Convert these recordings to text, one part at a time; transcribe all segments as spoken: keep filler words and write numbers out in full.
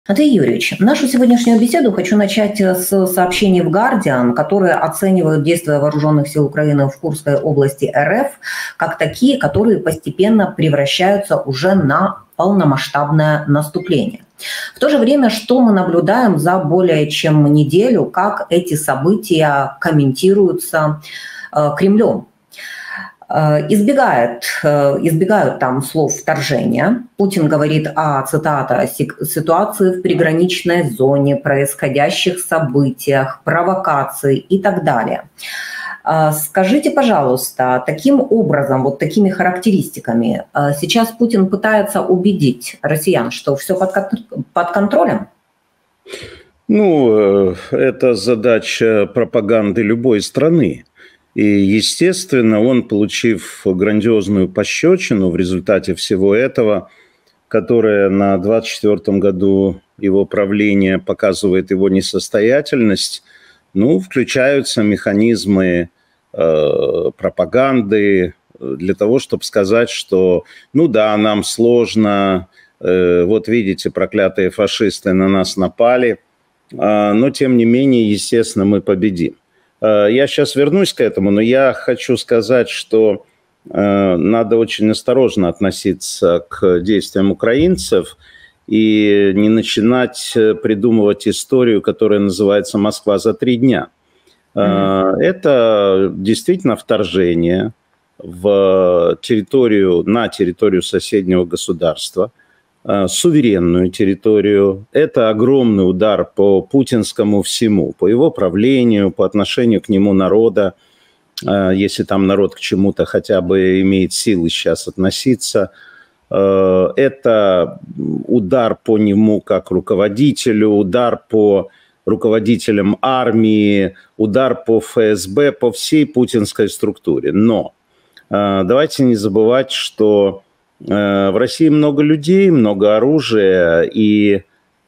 Андрей Юрьевич, нашу сегодняшнюю беседу хочу начать с сообщений в Guardian, которые оценивают действия вооруженных сил Украины в Курской области РФ как такие, которые постепенно превращаются уже на полномасштабное наступление. В то же время, что мы наблюдаем за более чем неделю, как эти события комментируются э, Кремлем. Избегает, избегают там слов вторжения. Путин говорит о, цитата, ситуации в приграничной зоне, происходящих событиях, провокации и так далее. Скажите, пожалуйста, таким образом, вот такими характеристиками сейчас Путин пытается убедить россиян, что все под, под контролем? Ну, это задача пропаганды любой страны. И, естественно, он, получив грандиозную пощечину в результате всего этого, которая на двадцать четвёртом году его правления показывает его несостоятельность, ну, включаются механизмы э, пропаганды для того, чтобы сказать, что, ну да, нам сложно, э, вот видите, проклятые фашисты на нас напали, э, но, тем не менее, естественно, мы победим. Я сейчас вернусь к этому, но я хочу сказать, что э, надо очень осторожно относиться к действиям украинцев и не начинать придумывать историю, которая называется «Москва за три дня». Mm-hmm. Это действительно вторжение в территорию, на территорию соседнего государства, суверенную территорию. Это огромный удар по путинскому всему, по его правлению, по отношению к нему народа, если там народ к чему-то хотя бы имеет силы сейчас относиться. Это удар по нему как руководителю, удар по руководителям армии, удар по эф эс бэ, по всей путинской структуре. Но давайте не забывать, что в России много людей, много оружия, и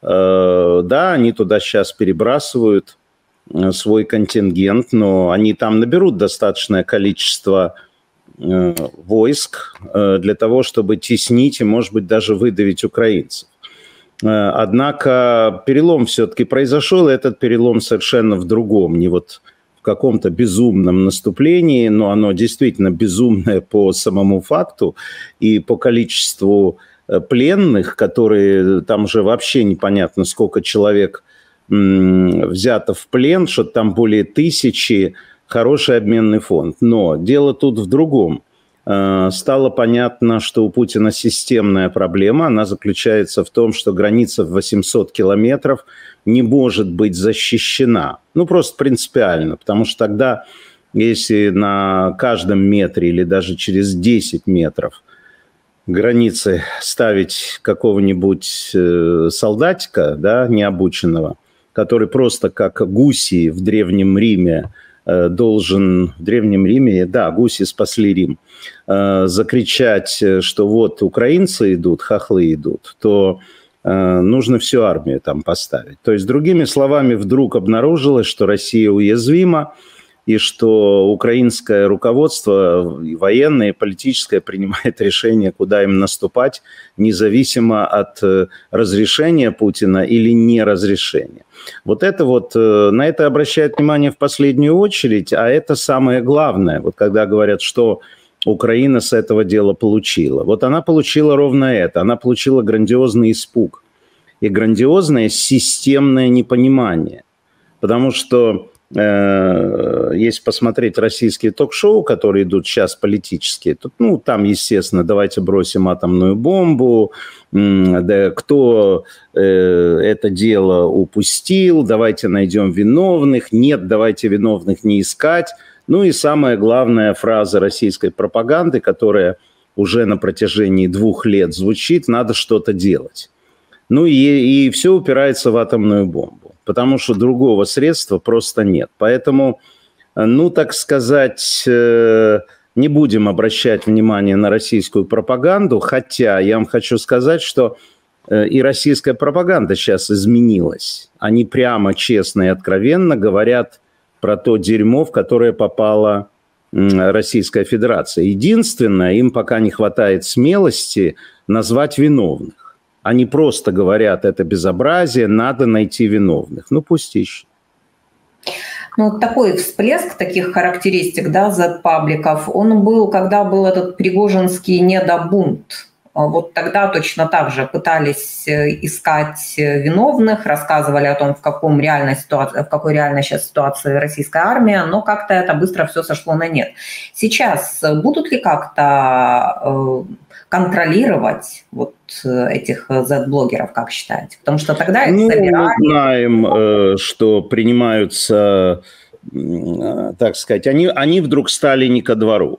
э, да, они туда сейчас перебрасывают свой контингент, но они там наберут достаточное количество э, войск э, для того, чтобы теснить и, может быть, даже выдавить украинцев. Э, однако перелом все-таки произошел, и этот перелом совершенно в другом, не вот в каком-то безумном наступлении, но оно действительно безумное по самому факту и по количеству пленных, которые там уже вообще непонятно, сколько человек м, взято в плен, что там более тысячи, хороший обменный фонд. Но дело тут в другом. Стало понятно, что у Путина системная проблема. Она заключается в том, что граница в восемьсот километров не может быть защищена. Ну, просто принципиально. Потому что тогда, если на каждом метре или даже через десять метров границы ставить какого-нибудь солдатика, да, необученного, который просто как гуси в Древнем Риме должен, в Древнем Риме, да, гуси спасли Рим, закричать, что вот украинцы идут, хохлы идут, то нужно всю армию там поставить. То есть, другими словами, вдруг обнаружилось, что Россия уязвима, и что украинское руководство, и военное, и политическое, принимает решение, куда им наступать, независимо от разрешения Путина или неразрешения. Вот это вот, на это обращают внимание в последнюю очередь, а это самое главное. Вот когда говорят, что Украина с этого дела получила. Вот она получила ровно это. Она получила грандиозный испуг и грандиозное системное непонимание. Потому что э, если посмотреть российские ток-шоу, которые идут сейчас политические, то, ну, там, естественно, давайте бросим атомную бомбу, да, кто э, это дело упустил, давайте найдем виновных, нет, давайте виновных не искать. Ну и самая главная фраза российской пропаганды, которая уже на протяжении двух лет звучит: надо что-то делать. Ну и, и все упирается в атомную бомбу, потому что другого средства просто нет. Поэтому, ну, так сказать, не будем обращать внимание на российскую пропаганду, хотя я вам хочу сказать, что и российская пропаганда сейчас изменилась. Они прямо, честно и откровенно говорят про то дерьмо, в которое попала Российская Федерация. Единственное, им пока не хватает смелости назвать виновных. Они просто говорят, это безобразие, надо найти виновных. Ну, пусть ищут. Ну, вот такой всплеск таких характеристик, да, зет-пабликов, он был, когда был этот пригожинский недобунт. Вот тогда точно так же пытались искать виновных, рассказывали о том, в, каком реальной ситуации, в какой реальной сейчас ситуации российская армия, но как-то это быстро все сошло на нет. Сейчас будут ли как-то контролировать вот этих зет-блогеров, как считаете? Потому что тогда их ну, собирали. Мы знаем, что принимаются, так сказать, они, они вдруг стали не ко двору.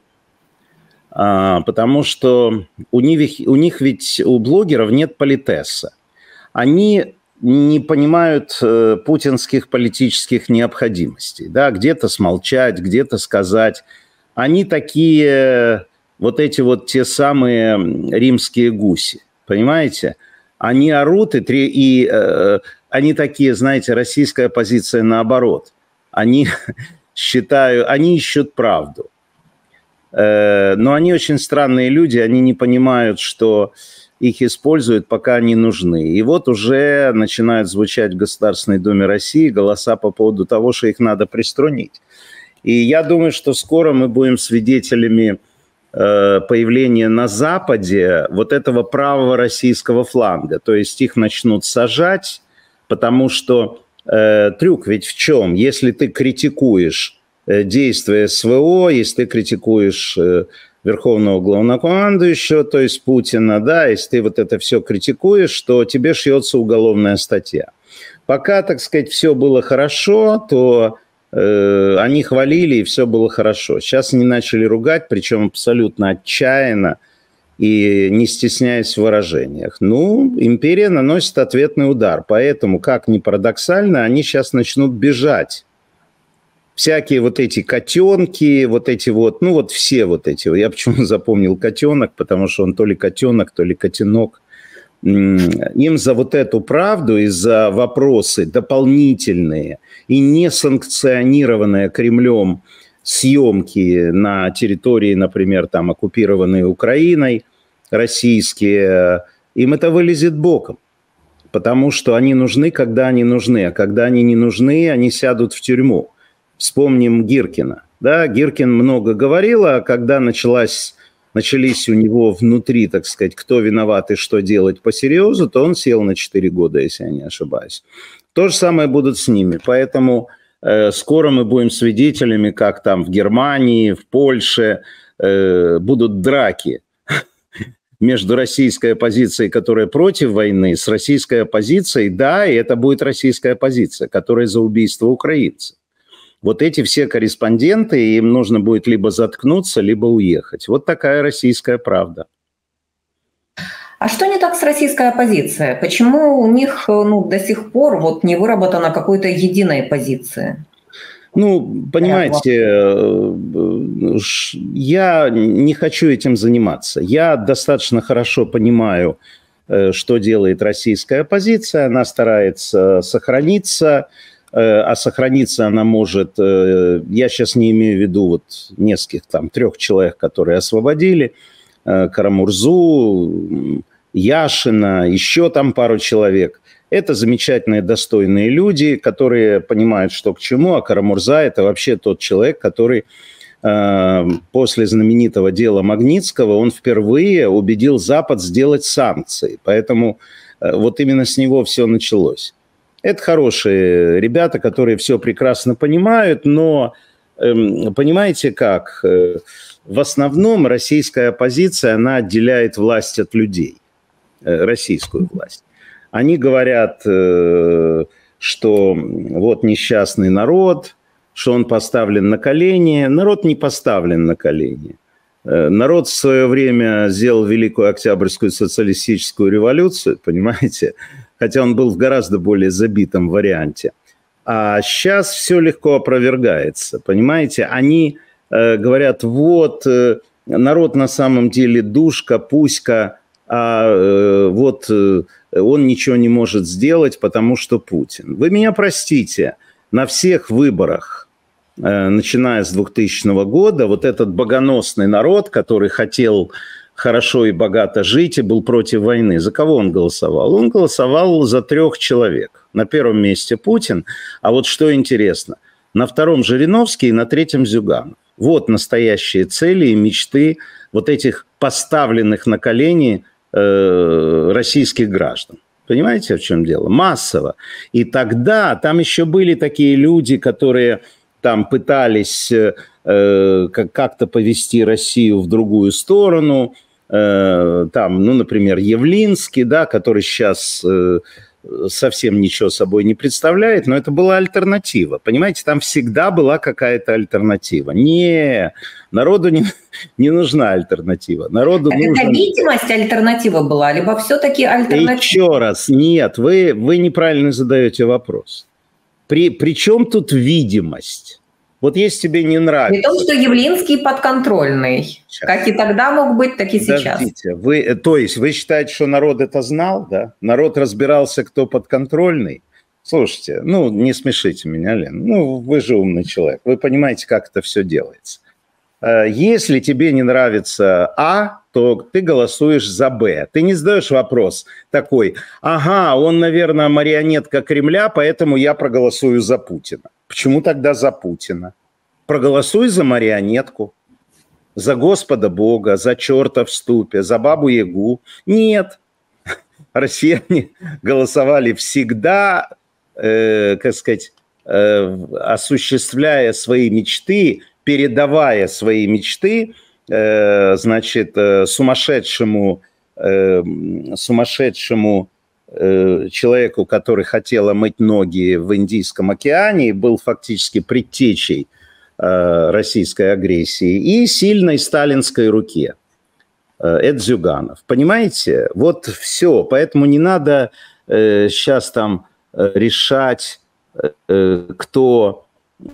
Потому что у них, у них ведь, у блогеров нет политесса. Они не понимают путинских политических необходимостей. Да? Где-то смолчать, где-то сказать. Они такие, вот эти вот те самые римские гуси, понимаете? Они орут, и, и э, они такие, знаете, российская позиция наоборот. Они считают, они ищут правду. Но они очень странные люди, они не понимают, что их используют, пока они нужны. И вот уже начинают звучать в Государственной Думе России голоса по поводу того, что их надо приструнить. И я думаю, что скоро мы будем свидетелями появления на Западе вот этого правого российского фланга. То есть их начнут сажать, потому что э, трюк ведь в чем? Если ты критикуешь действия СВО, если ты критикуешь э, Верховного Главнокомандующего, то есть Путина, да, если ты вот это все критикуешь, то тебе шьется уголовная статья. Пока, так сказать, все было хорошо, то э, они хвалили, и все было хорошо. Сейчас они начали ругать, причем абсолютно отчаянно и не стесняясь в выражениях. Ну, империя наносит ответный удар, поэтому, как ни парадоксально, они сейчас начнут бежать. Всякие вот эти котенки, вот эти вот, ну вот все вот эти. Я почему запомнил котенок, потому что он то ли котенок, то ли котенок. Им за вот эту правду и за вопросы дополнительные и несанкционированные Кремлем съемки на территории, например, там оккупированной Украиной, российские, им это вылезет боком. Потому что они нужны, когда они нужны. А когда они не нужны, они сядут в тюрьму. Вспомним Гиркина. Да, Гиркин много говорил, а когда началась, начались у него внутри, так сказать, кто виноват и что делать по серьезу, то он сел на четыре года, если я не ошибаюсь. То же самое будут с ними. Поэтому э, скоро мы будем свидетелями, как там в Германии, в Польше э, будут драки между российской оппозицией, которая против войны, с российской оппозицией, да, и это будет российская оппозиция, которая за убийство украинцев. Вот эти все корреспонденты, им нужно будет либо заткнуться, либо уехать. Вот такая российская правда. А что не так с российской оппозицией? Почему у них ну, до сих пор вот не выработано какой-то единой позиции? Ну, понимаете, я не хочу этим заниматься. Я достаточно хорошо понимаю, что делает российская оппозиция. Она старается сохраниться. А сохраниться она может, я сейчас не имею в виду вот нескольких, там, трех человек, которые освободили, Карамурзу, Яшина, еще там пару человек. Это замечательные, достойные люди, которые понимают, что к чему, а Карамурза – это вообще тот человек, который после знаменитого дела Магнитского, он впервые убедил Запад сделать санкции. Поэтому вот именно с него все началось. Это хорошие ребята, которые все прекрасно понимают, но э, понимаете как? Э, в основном российская оппозиция, она отделяет власть от людей, э, российскую власть. Они говорят, э, что вот несчастный народ, что он поставлен на колени. Народ не поставлен на колени. Э, народ в свое время сделал Великую Октябрьскую социалистическую революцию, понимаете? Хотя он был в гораздо более забитом варианте. А сейчас все легко опровергается, понимаете? Они э, говорят, вот, э, народ на самом деле душка, пуська, а э, вот э, он ничего не может сделать, потому что Путин. Вы меня простите, на всех выборах, э, начиная с двухтысячного года, вот этот богоносный народ, который хотел хорошо и богато жить и был против войны. За кого он голосовал? Он голосовал за трех человек. На первом месте Путин, а вот что интересно, на втором Жириновский и на третьем Зюганов. Вот настоящие цели и мечты вот этих поставленных на колени э, российских граждан. Понимаете, в чем дело? Массово. И тогда там еще были такие люди, которые там пытались э, как-то повести Россию в другую сторону. Э, там, ну, например, Явлинский, да, который сейчас... Э, совсем ничего собой не представляет, но это была альтернатива. Понимаете, там всегда была какая-то альтернатива. Не, народу не, не нужна альтернатива. Народу так нужно... это видимость альтернатива была, либо все-таки альтернатива? Еще раз, нет, вы, вы неправильно задаете вопрос. При, при чем тут видимость? Вот если тебе не нравится... При том, что Явлинский подконтрольный. Сейчас. Как и тогда мог быть, так и сейчас. Подождите, вы, то есть вы считаете, что народ это знал, да? Народ разбирался, кто подконтрольный? Слушайте, ну, не смешите меня, Лен. Ну, вы же умный человек. Вы понимаете, как это все делается. Если тебе не нравится А, то ты голосуешь за Б. Ты не задаешь вопрос такой: ага, он, наверное, марионетка Кремля, поэтому я проголосую за Путина. Почему тогда за Путина? Проголосуй за марионетку, за Господа Бога, за черта в ступе, за Бабу-Ягу. Нет. Россияне голосовали всегда, э, как сказать, э, осуществляя свои мечты, передавая свои мечты, э, значит, э, сумасшедшему, э, сумасшедшему э, человеку, который хотел омыть ноги в Индийском океане, был фактически предтечей э, российской агрессии, и сильной сталинской руке. Это Зюганов. Понимаете? Вот все. Поэтому не надо э, сейчас там э, решать, э, кто,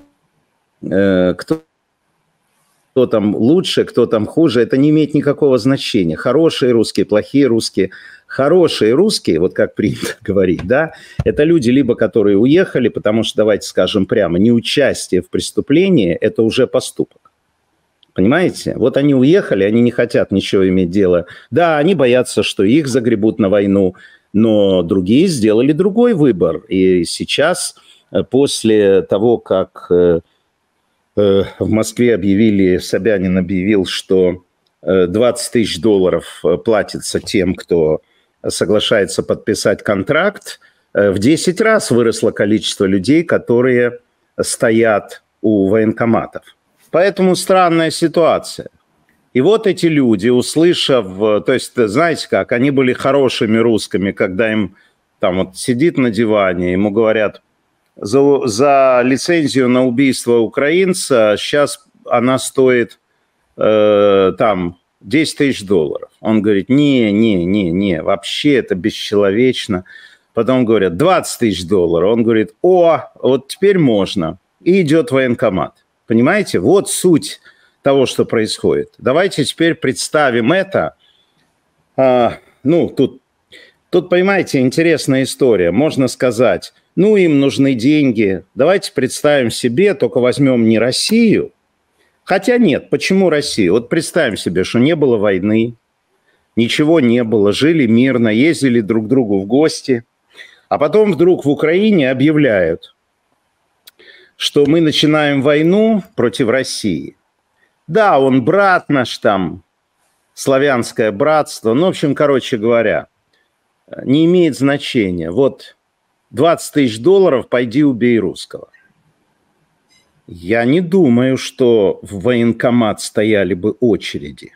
э, кто, кто там лучше, кто там хуже. Это не имеет никакого значения. Хорошие русские, плохие русские. Хорошие русские, вот как принято говорить, да, это люди, либо которые уехали, потому что, давайте скажем прямо, неучастие в преступлении – это уже поступок. Понимаете? Вот они уехали, они не хотят ничего иметь дело. Да, они боятся, что их загребут на войну, но другие сделали другой выбор. И сейчас, после того, как э, э, в Москве объявили, Собянин объявил, что э, двадцать тысяч долларов платится тем, кто соглашается подписать контракт, э, в десять раз выросло количество людей, которые стоят у военкоматов. Поэтому странная ситуация. И вот эти люди, услышав, то есть, знаете как, они были хорошими русскими, когда им там вот сидит на диване, ему говорят, за, за лицензию на убийство украинца сейчас она стоит э, там десять тысяч долларов. Он говорит, не, не, не, не, вообще это бесчеловечно. Потом говорят, двадцать тысяч долларов. Он говорит, о, вот теперь можно. И идет в военкомат. Понимаете? Вот суть того, что происходит. Давайте теперь представим это. А, ну, тут, тут, понимаете, интересная история. Можно сказать, ну, им нужны деньги. Давайте представим себе, только возьмем не Россию. Хотя нет, почему Россию? Вот представим себе, что не было войны, ничего не было, жили мирно, ездили друг к другу в гости. А потом вдруг в Украине объявляют, что мы начинаем войну против России. Да, он брат наш там, славянское братство. Ну, в общем, короче говоря, не имеет значения. Вот двадцать тысяч долларов, пойди убей русского. Я не думаю, что в военкомат стояли бы очереди.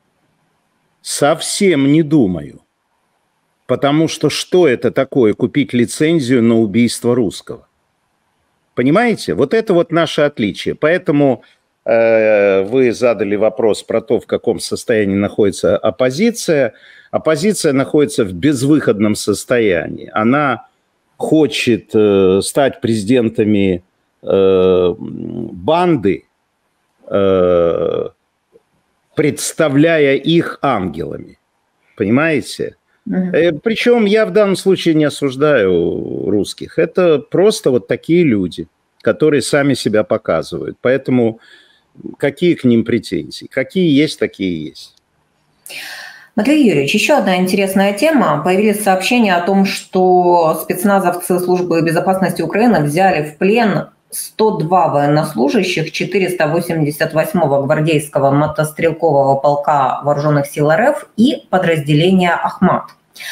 Совсем не думаю. Потому что что это такое, купить лицензию на убийство русского? Понимаете? Вот это вот наше отличие. Поэтому э, вы задали вопрос про то, в каком состоянии находится оппозиция. Оппозиция находится в безвыходном состоянии. Она хочет э, стать президентами э, банды, э, представляя их ангелами. Понимаете? Mm-hmm. Причем я в данном случае не осуждаю русских. Это просто вот такие люди, которые сами себя показывают. Поэтому какие к ним претензии? Какие есть, такие есть. Матвей Юрьевич, еще одна интересная тема. Появились сообщения о том, что спецназовцы службы безопасности Украины взяли в плен сто два военнослужащих четыреста восемьдесят восьмого гвардейского мотострелкового полка Вооруженных сил РФ и подразделения «Ахмат».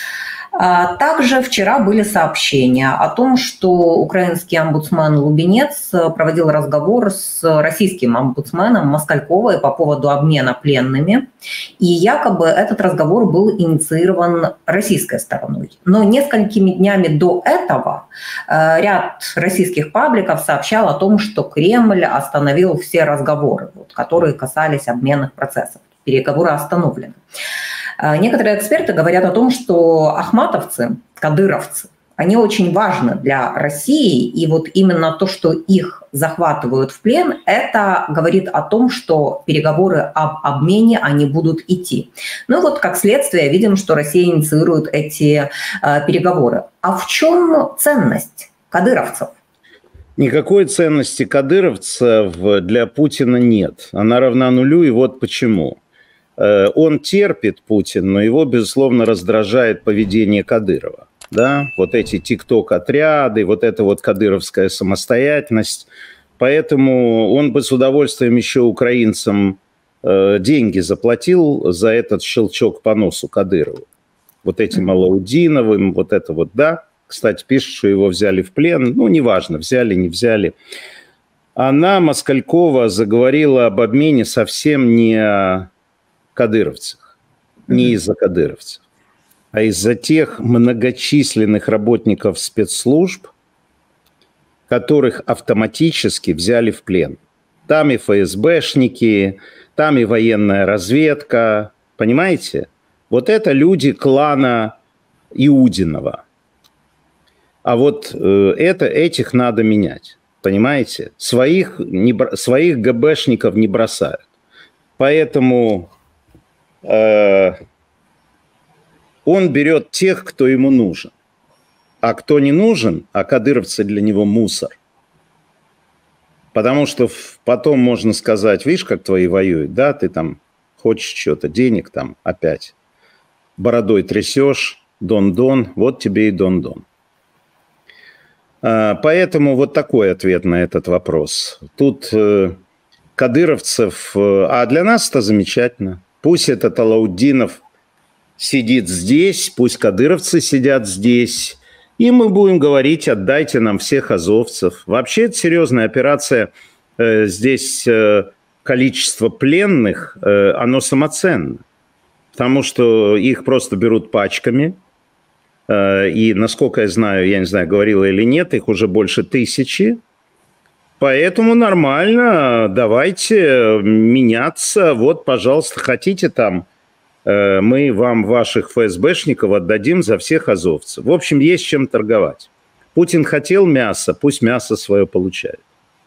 Также вчера были сообщения о том, что украинский омбудсмен Лубенец проводил разговор с российским омбудсменом Москальковой по поводу обмена пленными. И якобы этот разговор был инициирован российской стороной. Но несколькими днями до этого ряд российских пабликов сообщал о том, что Кремль остановил все разговоры, которые касались обменных процессов. Переговоры остановлены. Некоторые эксперты говорят о том, что ахматовцы, кадыровцы, они очень важны для России, и вот именно то, что их захватывают в плен, это говорит о том, что переговоры об обмене, они будут идти. Ну и вот как следствие видим, что Россия инициирует эти э, переговоры. А в чем ценность кадыровцев? Никакой ценности кадыровцев для Путина нет. Она равна нулю, и вот почему. Он терпит, Путин, но его, безусловно, раздражает поведение Кадырова. Да? Вот эти тик-ток-отряды, вот эта вот кадыровская самостоятельность. Поэтому он бы с удовольствием еще украинцам э, деньги заплатил за этот щелчок по носу Кадырову. Вот этим Алаудиновым, вот это вот, да. Кстати, пишут, что его взяли в плен. Ну, неважно, взяли, не взяли. Она, Москалькова, заговорила об обмене совсем не о кадыровцах, не из-за кадыровцев, а из-за тех многочисленных работников спецслужб, которых автоматически взяли в плен. Там и ФСБшники, там и военная разведка, понимаете? Вот это люди клана Иудинова. А вот э, это, этих надо менять, понимаете? Своих, не, своих ГБшников не бросают. Поэтому э, он берет тех, кто ему нужен. А кто не нужен, а кадыровцы для него мусор. Потому что потом можно сказать, видишь, как твои воюют, да, ты там хочешь что-то, денег там опять. Бородой трясешь, дон-дон, вот тебе и дон-дон. Поэтому вот такой ответ на этот вопрос. Тут э, кадыровцев... Э, а для нас это замечательно. Пусть этот Алаудинов сидит здесь, пусть кадыровцы сидят здесь, и мы будем говорить, отдайте нам всех азовцев. Вообще это серьезная операция. Э, здесь э, количество пленных, э, оно самоценно. Потому что их просто берут пачками. И, насколько я знаю, я не знаю, говорила или нет, их уже больше тысячи. Поэтому нормально, давайте меняться. Вот, пожалуйста, хотите там, мы вам ваших ФСБшников отдадим за всех азовцев. В общем, есть чем торговать. Путин хотел мясо, пусть мясо свое получает.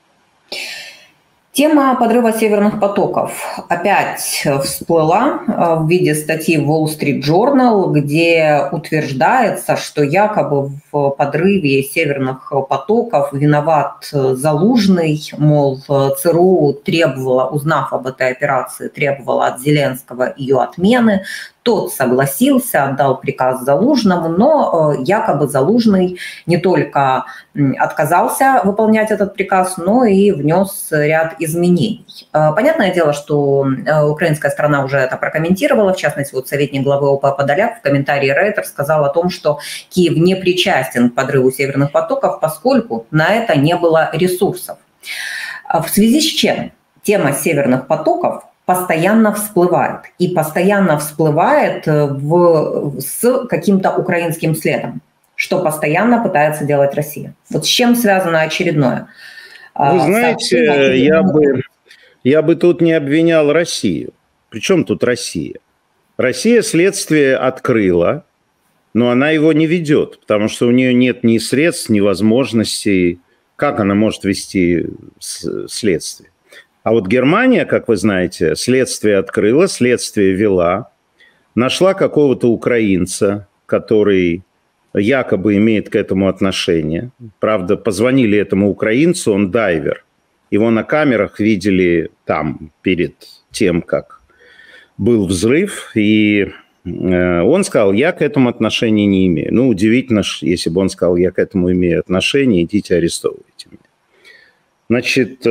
Тема подрыва северных потоков опять всплыла в виде статьи в Wall Street Journal, где утверждается, что якобы в подрыве северных потоков виноват Залужный, мол, ЦРУ требовала, узнав об этой операции, требовала от Зеленского ее отмены. Тот согласился, отдал приказ Залужному, но якобы Залужный не только отказался выполнять этот приказ, но и внес ряд изменений. Понятное дело, что украинская сторона уже это прокомментировала, в частности, вот советник главы ОП Подоляк в комментарии Рейтер сказал о том, что Киев не причастен к подрыву северных потоков, поскольку на это не было ресурсов. В связи с чем тема северных потоков постоянно всплывает. И постоянно всплывает в, с каким-то украинским следом, что постоянно пытается делать Россия. Вот с чем связано очередное? Вы знаете, я бы, я бы тут не обвинял Россию. Причем тут Россия? Россия следствие открыла, но она его не ведет, потому что у нее нет ни средств, ни возможностей. Как она может вести следствие? А вот Германия, как вы знаете, следствие открыла, следствие вела, нашла какого-то украинца, который якобы имеет к этому отношение. Правда, позвонили этому украинцу, он дайвер. Его на камерах видели там, перед тем, как был взрыв, и он сказал, я к этому отношения не имею. Ну, удивительно, если бы он сказал, я к этому имею отношение, идите арестовывайте меня. Значит,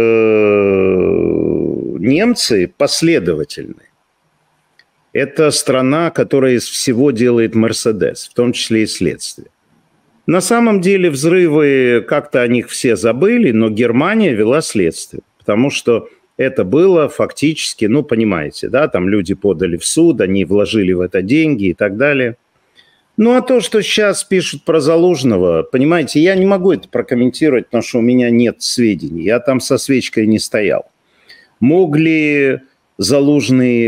немцы последовательны. Это страна, которая из всего делает Мерседес, в том числе и следствие. На самом деле взрывы, как-то о них все забыли, но Германия вела следствие, потому что это было фактически, ну, понимаете, да, там люди подали в суд, они вложили в это деньги и так далее. Ну, а то, что сейчас пишут про Залужного, понимаете, я не могу это прокомментировать, потому что у меня нет сведений, я там со свечкой не стоял. Мог ли Залужный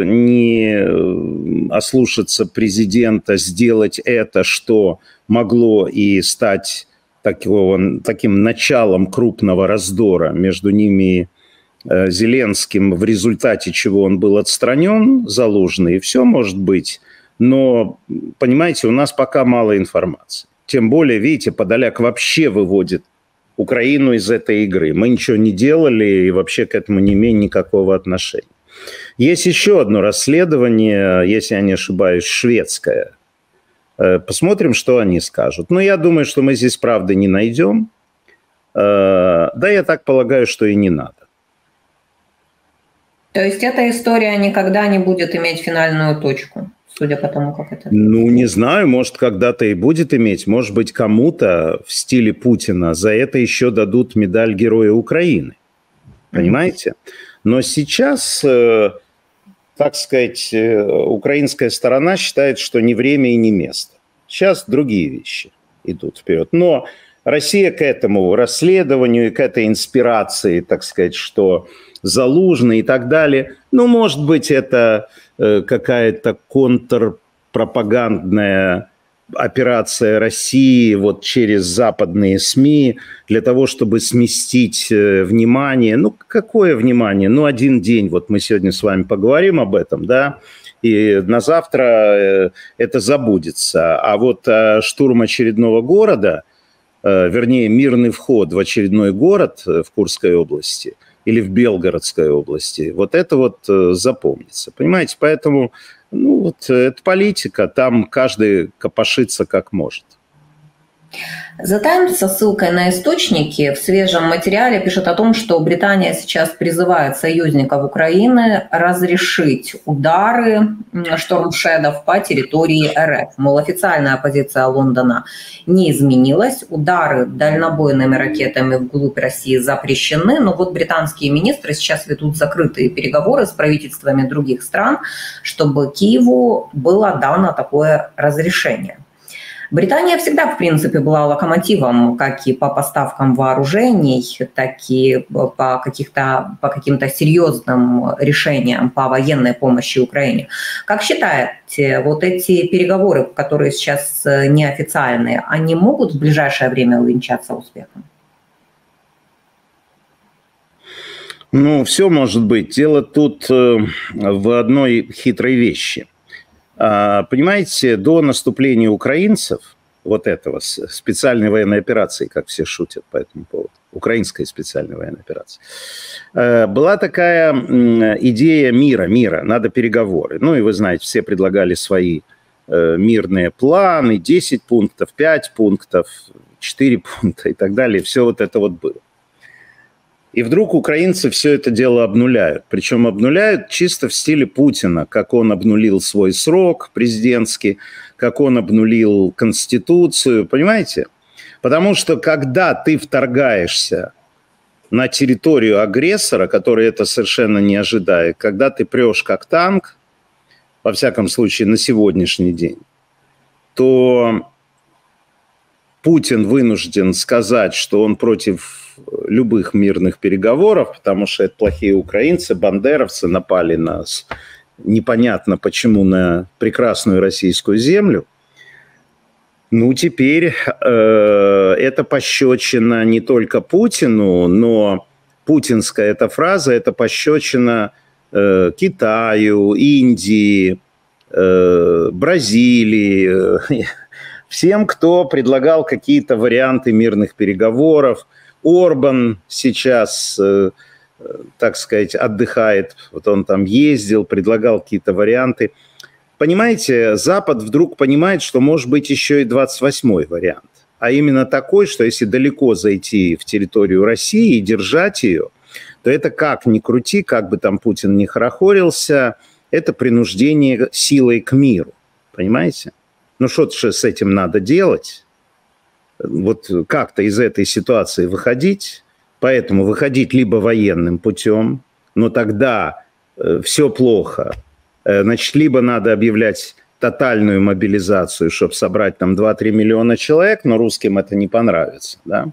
не ослушаться президента, сделать это, что могло и стать такого, таким началом крупного раздора между ними и Зеленским, в результате чего он был отстранен, Залужный, и все может быть. Но, понимаете, у нас пока мало информации. Тем более, видите, Подоляк вообще выводит Украину из этой игры. Мы ничего не делали и вообще к этому не имеем никакого отношения. Есть еще одно расследование, если я не ошибаюсь, шведское. Посмотрим, что они скажут. Но я думаю, что мы здесь правды не найдем. Да, я так полагаю, что и не надо. То есть эта история никогда не будет иметь финальную точку, судя по тому, как это... Ну, не знаю, может, когда-то и будет иметь. Может быть, кому-то в стиле Путина за это еще дадут медаль Героя Украины. Понимаете? Но сейчас, так сказать, украинская сторона считает, что не время и не место. Сейчас другие вещи идут вперед. Но Россия к этому расследованию и к этой инспирации, так сказать, что... Залужный и так далее. Ну, может быть, это э, какая-то контрпропагандная операция России вот через западные СМИ для того, чтобы сместить э, внимание. Ну, какое внимание? Ну, один день, вот мы сегодня с вами поговорим об этом, да, и на завтра э, это забудется. А вот э, штурм очередного города, э, вернее, мирный вход в очередной город э, в Курской области – или в Белгородской области. Вот это вот э, запомнится. Понимаете, поэтому, ну, вот это политика, там каждый копошится как может. The Times со ссылкой на источники в свежем материале пишет о том, что Британия сейчас призывает союзников Украины разрешить удары штормшедов по территории РФ. Мол, официальная позиция Лондона не изменилась. Удары дальнобойными ракетами вглубь России запрещены. Но вот британские министры сейчас ведут закрытые переговоры с правительствами других стран, чтобы Киеву было дано такое разрешение. Британия всегда, в принципе, была локомотивом как и по поставкам вооружений, так и по, каких-то, по каким-то серьезным решениям по военной помощи Украине. Как считаете, вот эти переговоры, которые сейчас неофициальные, они могут в ближайшее время увенчаться успехом? Ну, все может быть. Дело тут в одной хитрой вещи. Понимаете, до наступления украинцев, вот этого, специальной военной операции, как все шутят по этому поводу, украинской специальной военной операции, была такая идея мира, мира, надо переговоры. Ну и вы знаете, все предлагали свои мирные планы, десять пунктов, пять пунктов, четыре пункта и так далее. Все вот это вот было. И вдруг украинцы все это дело обнуляют. Причем обнуляют чисто в стиле Путина, как он обнулил свой срок президентский, как он обнулил Конституцию, понимаете? Потому что когда ты вторгаешься на территорию агрессора, который это совершенно не ожидает, когда ты прешь как танк, во всяком случае на сегодняшний день, то Путин вынужден сказать, что он против любых мирных переговоров, потому что это плохие украинцы, бандеровцы напали на непонятно почему на прекрасную российскую землю. Ну, теперь э, это пощечина не только Путину, но путинская эта фраза, это пощечина э, Китаю, Индии, э, Бразилии, э, всем, кто предлагал какие-то варианты мирных переговоров. Орбан сейчас, так сказать, отдыхает. Вот он там ездил, предлагал какие-то варианты. Понимаете, Запад вдруг понимает, что может быть еще и двадцать восьмой вариант. А именно такой, что если далеко зайти в территорию России и держать ее, то это как ни крути, как бы там Путин ни хорохорился, это принуждение силой к миру. Понимаете? Ну что-то же с этим надо делать. Вот как-то из этой ситуации выходить. Поэтому выходить либо военным путем, но тогда э, все плохо. Э, значит, либо надо объявлять тотальную мобилизацию, чтобы собрать там два-три миллиона человек, но русским это не понравится, да?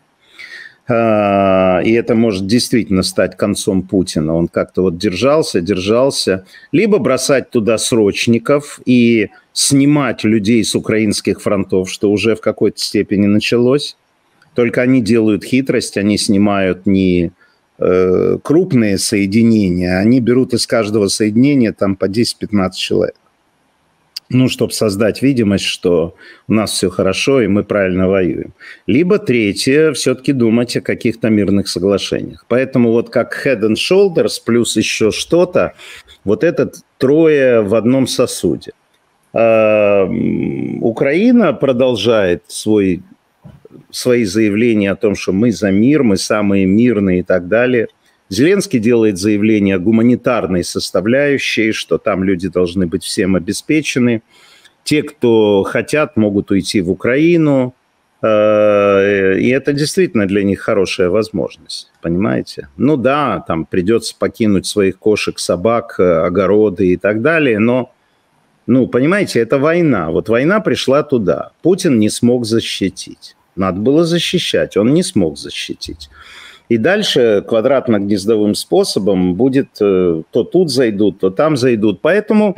И это может действительно стать концом Путина. Он как-то вот держался, держался. Либо бросать туда срочников и снимать людей с украинских фронтов, что уже в какой-то степени началось. Только они делают хитрость, они снимают не э, крупные соединения, они берут из каждого соединения там по десять-пятнадцать человек. Ну, чтобы создать видимость, что у нас все хорошо и мы правильно воюем. Либо третье, все-таки думать о каких-то мирных соглашениях. Поэтому вот как Head and Shoulders плюс еще что-то, вот это трое в одном сосуде. А, Украина продолжает свой, свои заявления о том, что мы за мир, мы самые мирные и так далее. Зеленский делает заявление о гуманитарной составляющей, что там люди должны быть всем обеспечены. Те, кто хотят, могут уйти в Украину. И это действительно для них хорошая возможность, понимаете? Ну да, там придется покинуть своих кошек, собак, огороды и так далее, но, ну, понимаете, это война. Вот война пришла туда. Путин не смог защитить. Надо было защищать, он не смог защитить. И дальше квадратно-гнездовым способом будет э, то тут зайдут, то там зайдут. Поэтому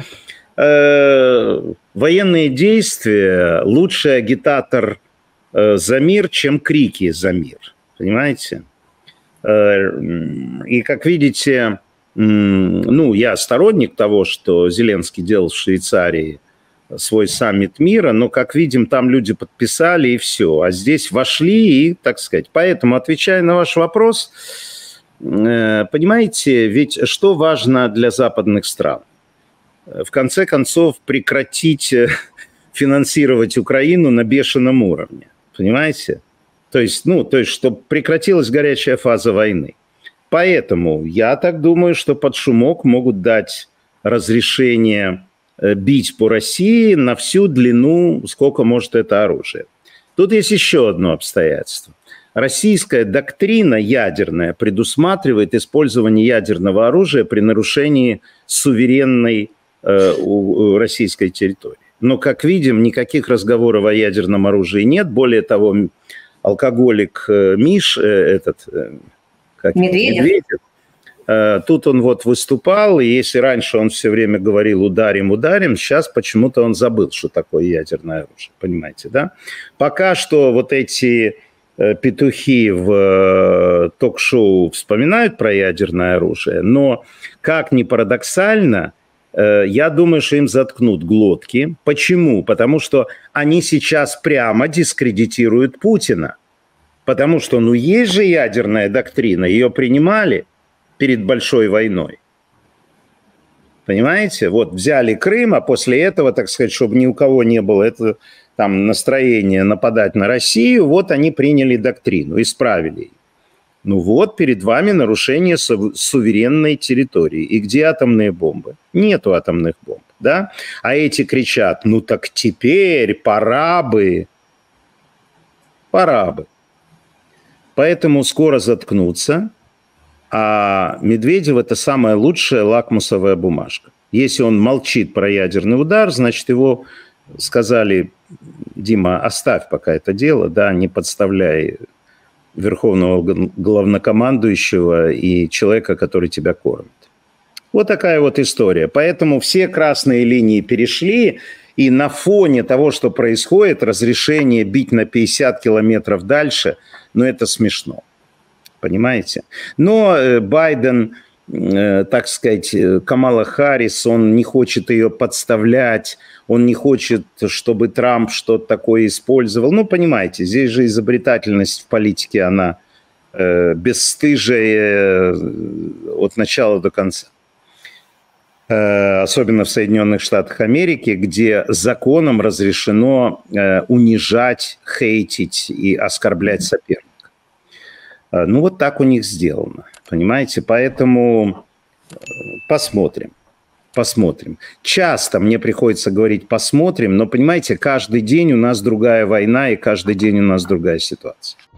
э, военные действия лучший агитатор э, за мир, чем крики за мир. Понимаете? Э, и как видите, э, ну, я сторонник того, что Зеленский делал в Швейцарии свой саммит мира, но, как видим, там люди подписали и все. А здесь вошли и, так сказать. Поэтому, отвечая на ваш вопрос, понимаете, ведь что важно для западных стран? В конце концов, прекратить финансировать Украину на бешеном уровне. Понимаете? То есть, ну, то есть, чтобы прекратилась горячая фаза войны. Поэтому я так думаю, что под шумок могут дать разрешение бить по России на всю длину, сколько может это оружие. Тут есть еще одно обстоятельство. Российская доктрина ядерная предусматривает использование ядерного оружия при нарушении суверенной э, у, у российской территории. Но, как видим, никаких разговоров о ядерном оружии нет. Более того, алкоголик э, Миш, э, этот, э, как Медведев. Медведев, тут он вот выступал, и если раньше он все время говорил «ударим, ударим», сейчас почему-то он забыл, что такое ядерное оружие, понимаете, да? Пока что вот эти петухи в ток-шоу вспоминают про ядерное оружие, но, как ни парадоксально, я думаю, что им заткнут глотки. Почему? Потому что они сейчас прямо дискредитируют Путина. Потому что, ну, есть же ядерная доктрина, ее принимали перед большой войной. Понимаете? Вот взяли Крым, а после этого, так сказать, чтобы ни у кого не было это, там, настроения нападать на Россию, вот они приняли доктрину, исправили ее. Ну вот, перед вами нарушение су- суверенной территории. И где атомные бомбы? Нету атомных бомб, да? А эти кричат, ну так теперь пора бы. Пора бы. Поэтому скоро заткнутся. А Медведев – это самая лучшая лакмусовая бумажка. Если он молчит про ядерный удар, значит, его сказали: Дима, оставь пока это дело, да, не подставляй верховного главнокомандующего и человека, который тебя кормит. Вот такая вот история. Поэтому все красные линии перешли, и на фоне того, что происходит, разрешение бить на пятьдесят километров дальше, ну, это смешно. Понимаете? Но Байден, так сказать, Камала Харрис, он не хочет ее подставлять, он не хочет, чтобы Трамп что-то такое использовал. Ну, понимаете, здесь же изобретательность в политике, она э, бесстыжие от начала до конца. Э, особенно в Соединенных Штатах Америки, где законом разрешено э, унижать, хейтить и оскорблять соперника. Э, ну вот так у них сделано, понимаете? Поэтому посмотрим. Посмотрим. Часто мне приходится говорить «посмотрим», но, понимаете, каждый день у нас другая война, и каждый день у нас другая ситуация.